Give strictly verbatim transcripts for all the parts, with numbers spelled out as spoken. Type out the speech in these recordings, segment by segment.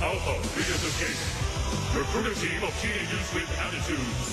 Alpha, clears the gate. Recruit a team of teenagers with attitudes.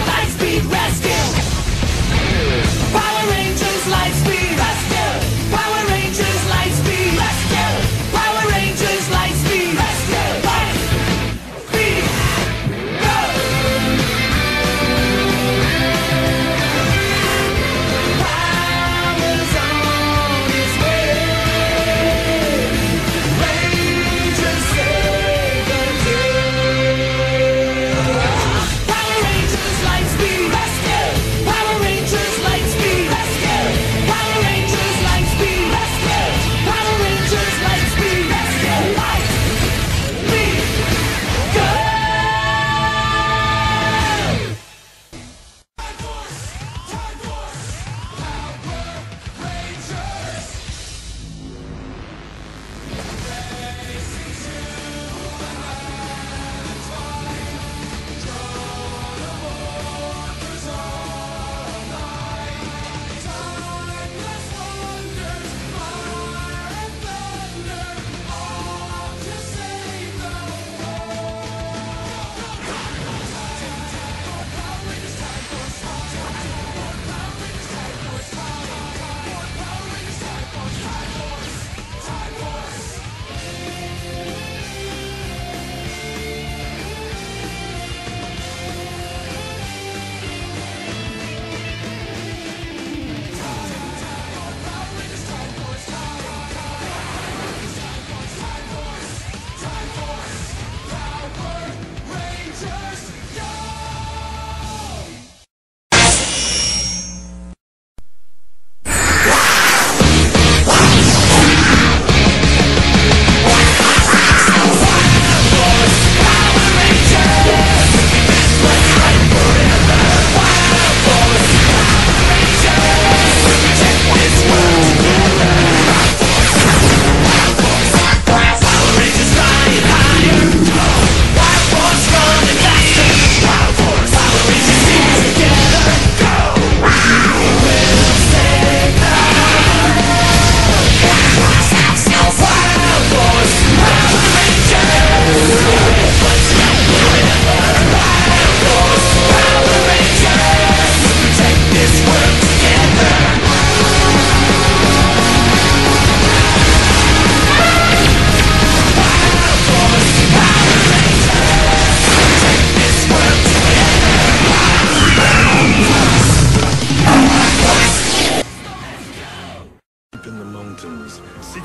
Power Rangers Lightspeed Rescue! Power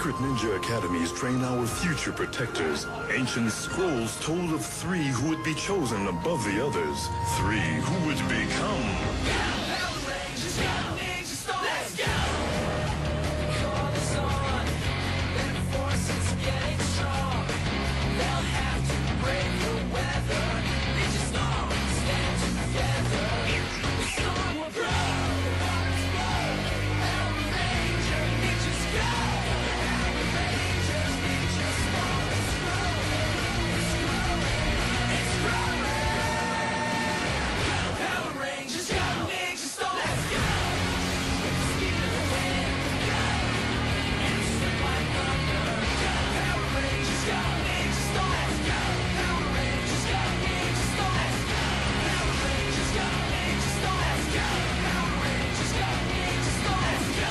secret ninja academies train our future protectors. Ancient scrolls told of three who would be chosen above the others. Three who would become... Power Rangers, go! Ninja Storm! Let's go! The call is on. Their force is getting strong. They'll have to break the weather. Ninja Storm, stand together. The storm will grow. Waters flow. Power Ranger, ninjas go! Power Rangers, Ninja Storm, it's growing. It's growing. It's growing. Power Rangers, go! Ninja Storm, let's go! With the speed of the wind, go! And swift like thunder, go! Power Rangers, go! Ninja Storm, let's go! Power Rangers, go! Ninja Storm, let's go! Power Rangers, go! Ninja Storm, let's go! Power Rangers, go! Ninja Storm, let's go!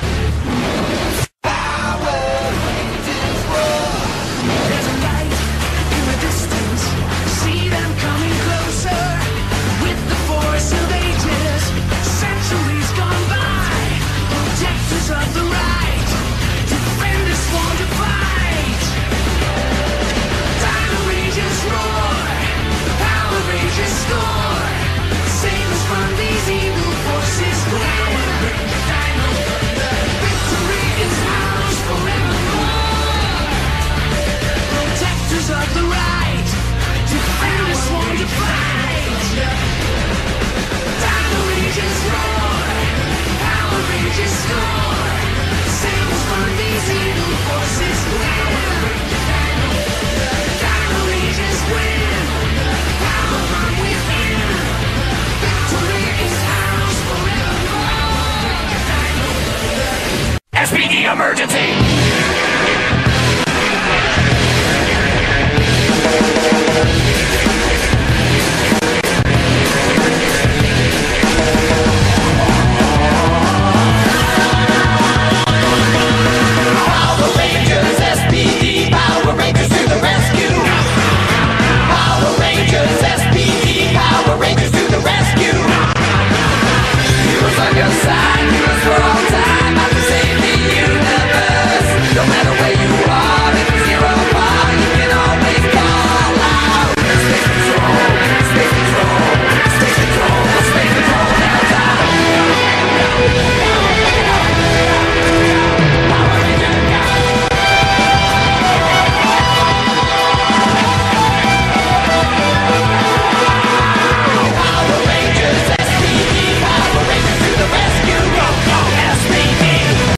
There's a light in the distance. See them coming closer. With the force of ages, centuries gone by. Protectors of the right, defenders sworn to fight. Dino Rangers roar, Power Rangers score. Save us from these evil forces. Power Rangers Dino Thunder. Victory is ours forevermore. Protectors of the right, defenders sworn to fight. Dino Rangers roar, Power Rangers score. Save us from these evil forces. Power Rangers Dino Thunder. Dino Rangers win. Power from within. Victory is ours forevermore. Dino Thunder. S P D emergency! Power Rangers, S P D, Power Rangers to the rescue. Power Rangers, S P D, Power Rangers to the rescue. Heroes on your side, heroes for all time, out to save the universe. No matter where you are, if it's near or far, you can always call out. Space Patrol, Space Patrol, Space Patrol, Space Patrol, now time. Power Rangers, go! Power Rangers, S P D, Power Rangers to the rescue. Go, go, S P D.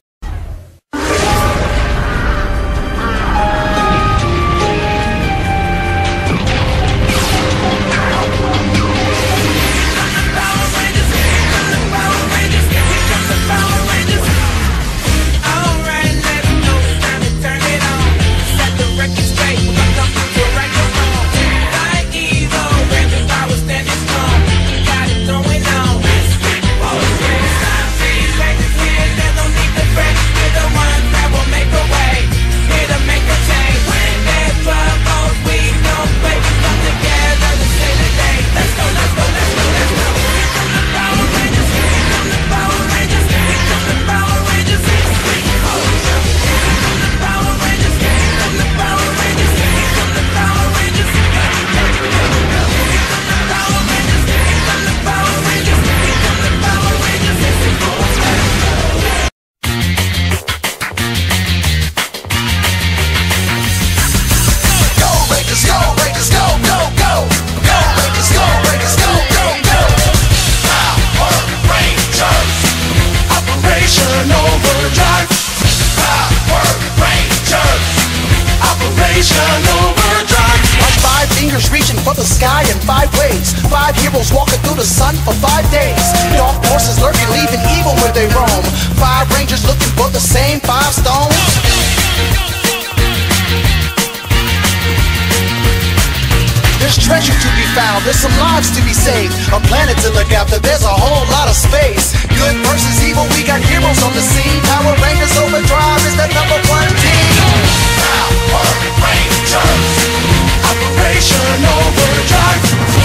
There's some lives to be saved, a planet to look after, there's a whole lot of space. Good versus evil, we got heroes on the scene. Power Rangers Overdrive is the number one team. Power Rangers, Operation Overdrive.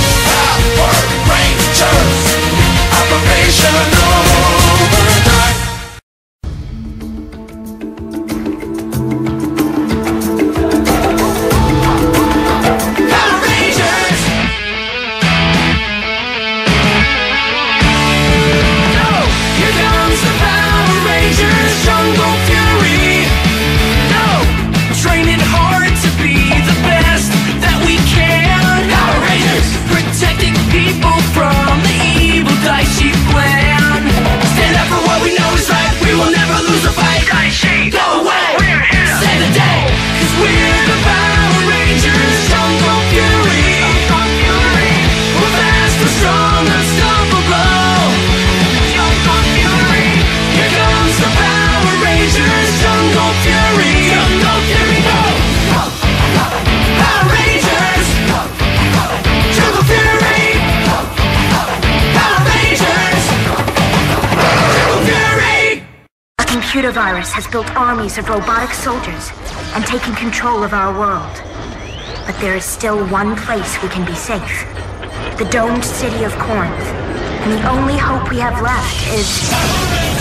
Power Rangers, Operation Overdrive. Fury, Jungle Fury, go! Power Rangers! Jungle Fury! Power Rangers! Jungle Fury! A computer virus has built armies of robotic soldiers and taken control of our world. But there is still one place we can be safe. The domed city of Corinth. And the only hope we have left is...